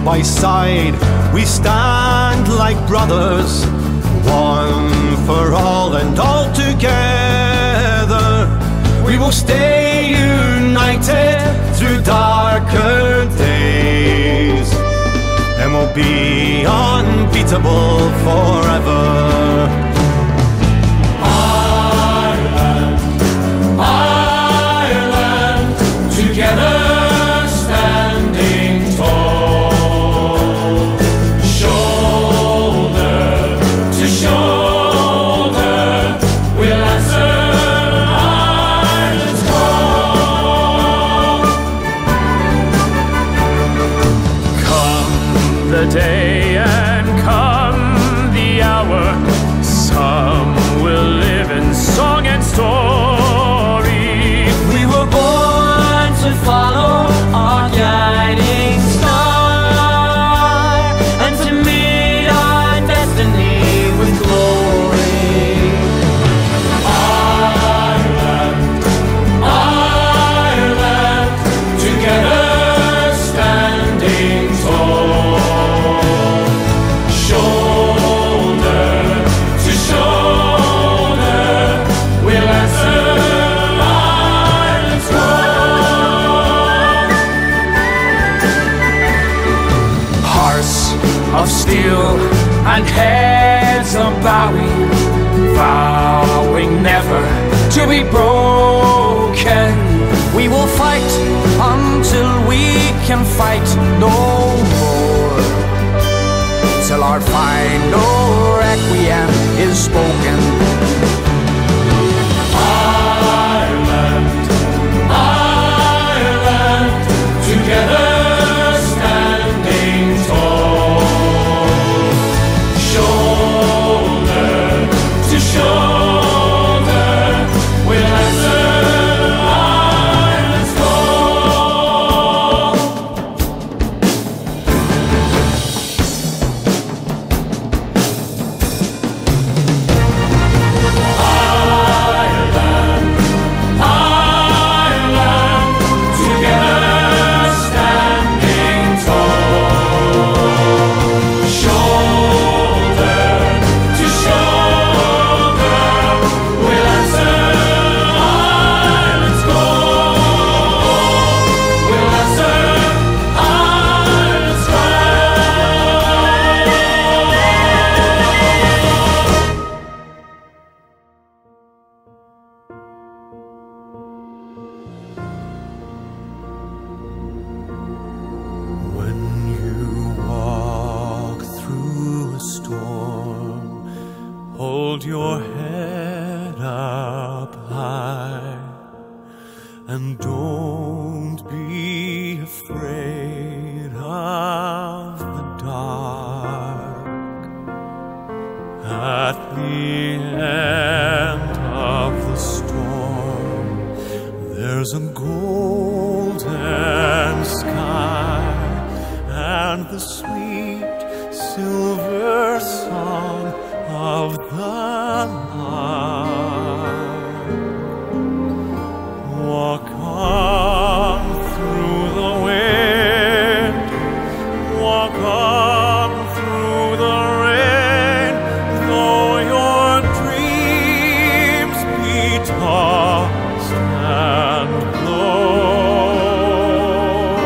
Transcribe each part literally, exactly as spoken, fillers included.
by side, we stand like brothers, one for all and all together. We will stay united through darker days, and we'll be unbeatable forever. Ireland, Ireland, together standing tall, shoulder to shoulder, we'll answer Ireland's call. Come the day and come the hour, some will live in song and story. We were born to follow our guiding star, and to meet our destiny with glory. Ireland, Ireland, together standing tall, shoulder to shoulder, we'll answer Ireland's call. Hearts of steel and heads of bowing, vowing never to be broken. We will fight until we can fight no more, till our final requiem is spoken. Ireland, Ireland, together standing tall, shoulder to shoulder, we'll answer Ireland's call. Ireland, Ireland, together standing tall, shoulder to shoulder, we'll answer Ireland's call. We'll answer Ireland's call. When you walk through a storm, hold your head up high, and don't be afraid of the dark. At the end of the storm, there's a golden sky and the sweet silver song of the lark. Walk on through the wind, walk on through the rain, though your dreams be tossed and blown.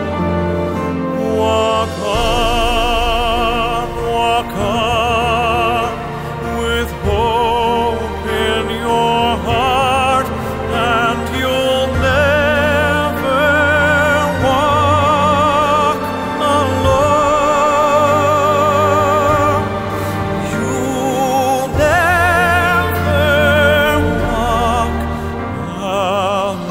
Walk on, walk on, with hope in your heart, and you'll never walk alone. You'll never walk alone.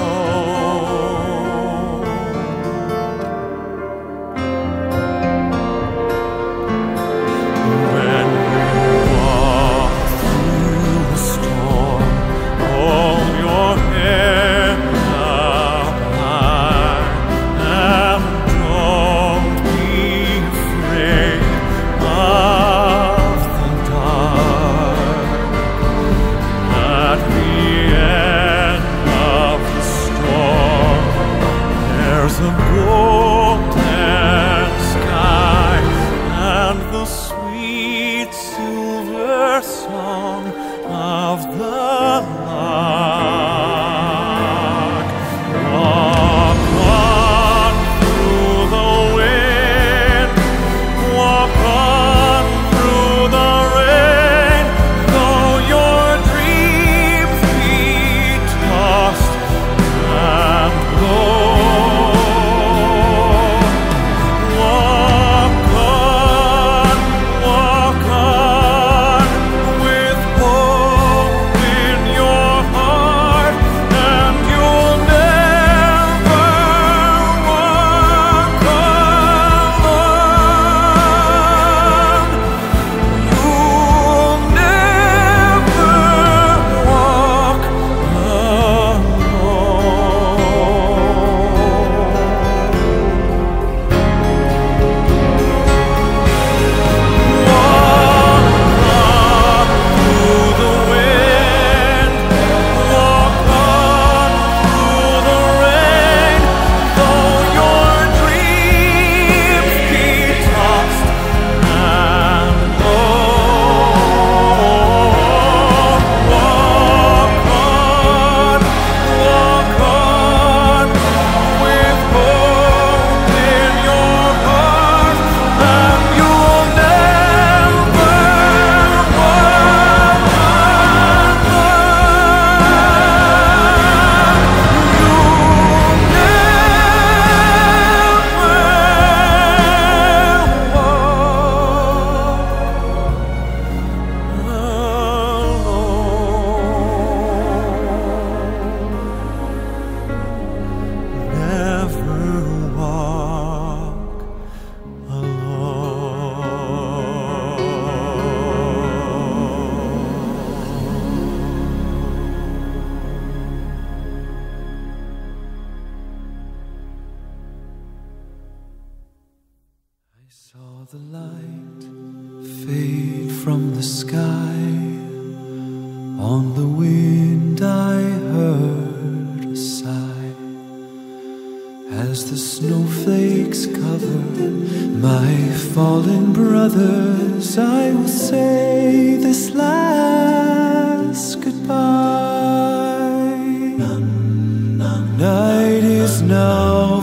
When you walk through the storm, hold your head up high, and don't be afraid of the dark. At the end of the storm, there's a golden sky the light fade from the sky. On the wind I heard a sigh. As the snowflakes cover my fallen brothers, I will say this last goodbye. Night is now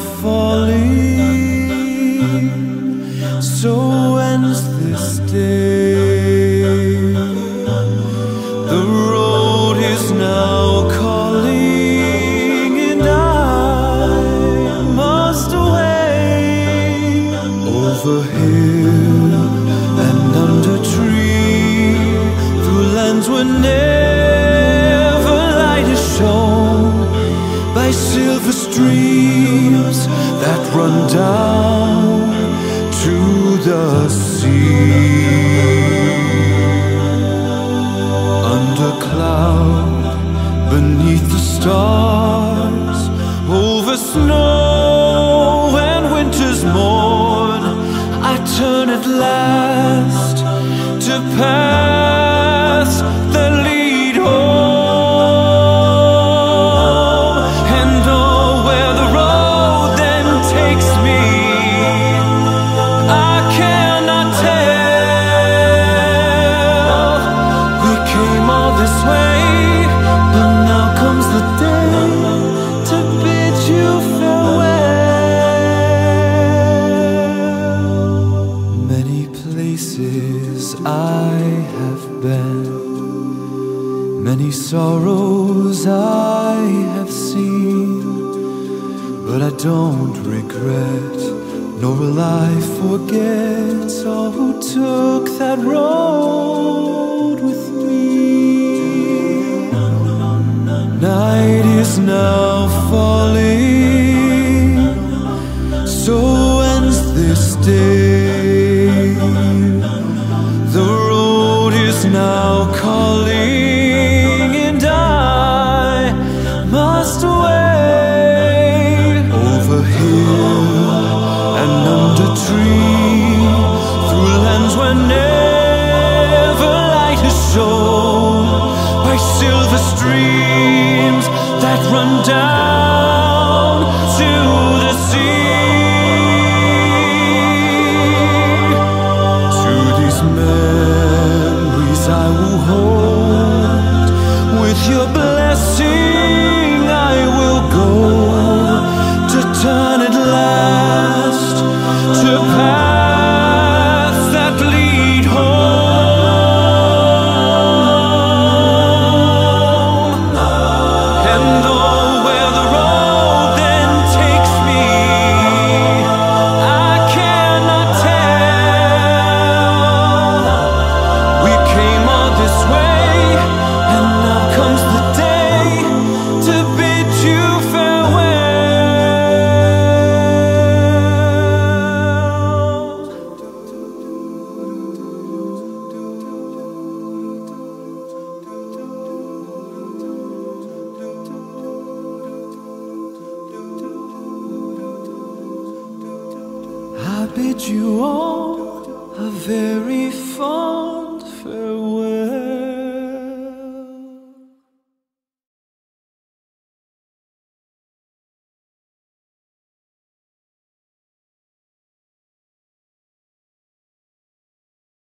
falling, so ends this day. The road is now calling, and I must away. Over hill and under tree, through lands where never light is shown, by silver streams that run down to the sea. Under cloud, beneath the stars, over snow and winter's morn, I turn at last to paths that lead home. And oh, where the road then takes me, I cannot tell. We came all this way, but now comes the day to bid you farewell. Many places I have been, many sorrows I have seen, but I don't regret, nor will I forget all who took that road with me. Night is now falling, so ends this day. The road is now calling, and I must away. Over hill and under tree, through lands where never light is shown, by silver streams that run down to the sea. To these memories I will hold, with your blessing I will go, to turn at last to paths that lead home. And oh, where the road then takes me, I cannot tell. We came all this way, and now comes the day to bid you farewell. I bid you all a very fond